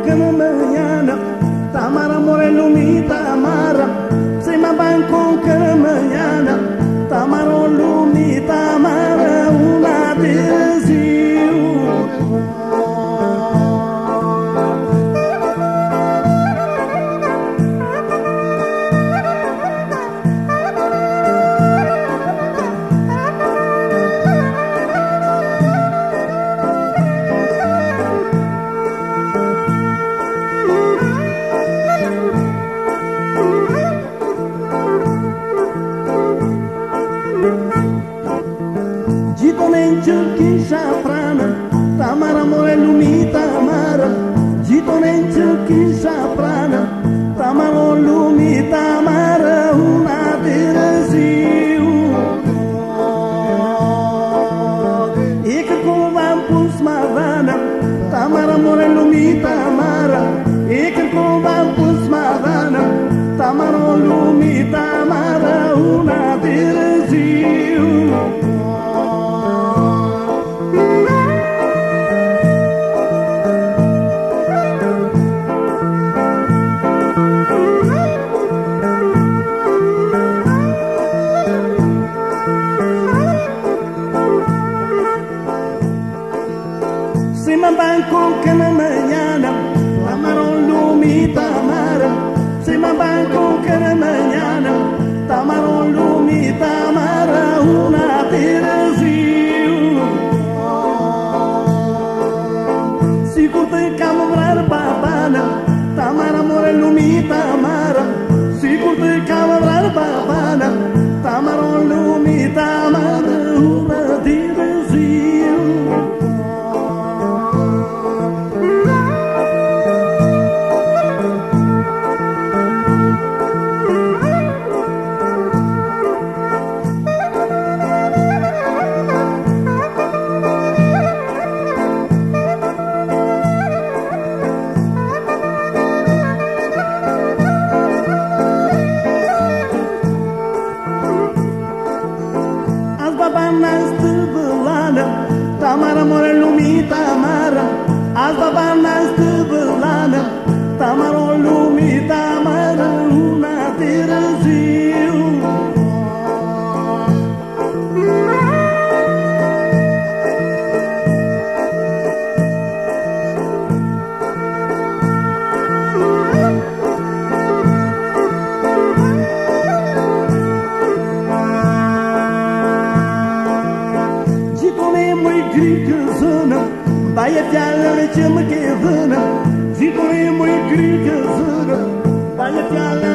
na manhã, Tamara Morelumi Tamara, sem mabanco que na manhã, Tamara Lumi Tamara, uma desio. Chuki Shafrana, Tamara Morelumi Tamara, Jitonen Chuki Shafrana, Tamara Lumi Tamara, una desio. Ik kom aan Pusmavana, Tamara Morelumi Tamara, ik kom aan Pusmavana, Tamara Lumi Tamara, una desio. Sima banco que na manhã, Tamara Lumi Tamara. Sima banco que na manhã, Tamara Lumi Tamara, una desio. Se curte camabrar babana, Tamara Morelumi Tamara. Se curte camabrar babana, Tamara Lumi Tamara, una desio. Babanas de Belana, Tamara Morelumi Tamara. As babanas de Belana, Tamara Lumi Tamara, una desio. Grigazana, baia piala le chama que vana, Zipore mui grigazana, baia piala